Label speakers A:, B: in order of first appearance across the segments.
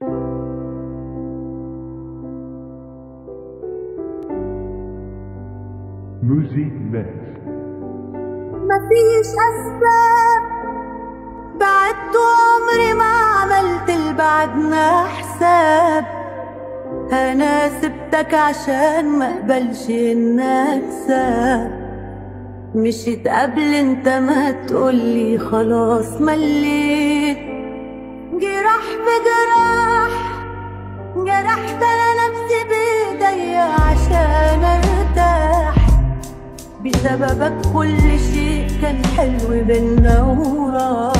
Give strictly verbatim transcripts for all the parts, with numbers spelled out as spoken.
A: Music Mix.
B: مفيش أسباب بعدت وعمري ما عملت لبعدنا حساب. أنا سبتك عشان ما اقبلش إن أكسب. مشيت قبل انت ما تقولي خلاص مليت. جراح بجراح جرحت أنا نفسي بإيديا عشان أرتاح. بسببك كل شيء كان حلو بينا وراح.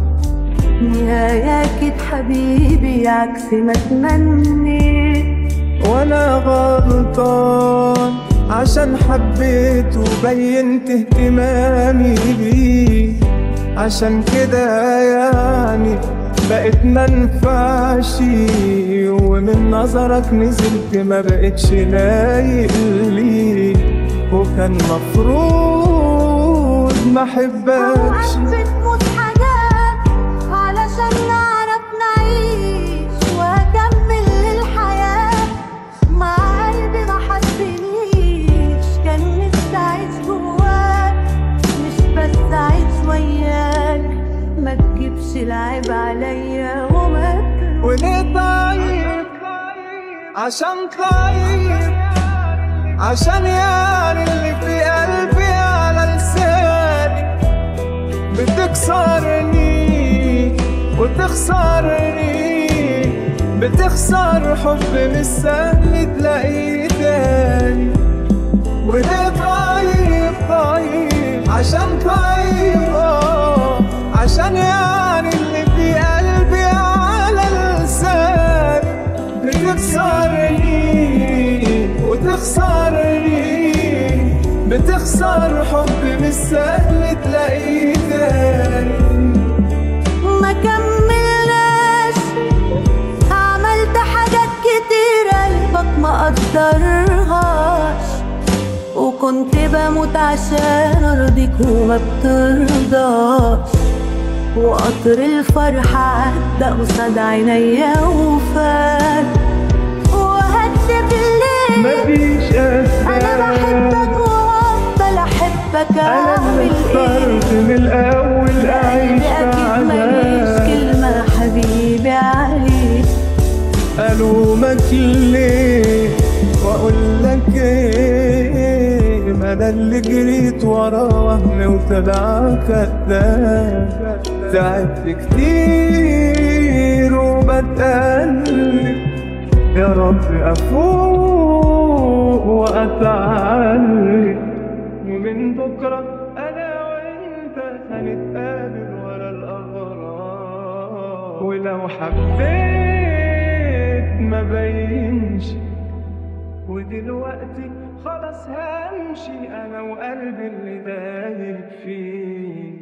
B: نهاية أكيد حبيبي عكس ما تمنيت.
C: وانا غلطان عشان حبيت وبينت اهتمامي بيه. عشان كده يعني بقيت منفعش، ومن نظرك نزلت ما بقتش لايق لي. وكان مفروض ما احبكش.
B: بتموت حاجات علشان نعرف نعيش واكمل الحياة مع قلبي ما حسنيش. كان نفسي اعيش جواك مش بس اعيش وياك. ما تجيبش العيب عليا وما
C: وليه طيب عشان طيب عشان يعني اللي في قلبي على لساني. بتكسرني وتخسرني، بتخسر حب مش سهل تلاقيه تاني. وليه طيب طيب عشان طيب اه عشان يعني اللي في قلبي على لساني. بتكسرني وتخسرني، بتخسر حب مش سهل تلاقيه تاني.
B: ما كملناش. عملت حاجات كتير قلبك ما قدرهاش. وكنت بموت عشان ارضيك وما بترضاش. وقطر الفرحة عدى قصاد عينيا وفات. وهكتب ليه
C: مفيش أسباب.
B: أنا بحبك وهفضل أحبك.
C: أنا اللي اخترت من الأول أعيش
B: أكيد ماليش
C: معاك.
B: كلمة حبيبي عليك.
C: ألومك ليه وأقول لك إيه؟ ما أنا اللي جريت ورا وهمي وطلع كداب. تعبت كتير وبتقلب، يا رب أفوق وأتعلم. ومن بكرة أنا وأنت هنتقابل ورا الأغراض. ولو حبيت ما بينش، ودلوقتي خلاص همشي أنا وقلبي اللي دايب فيه.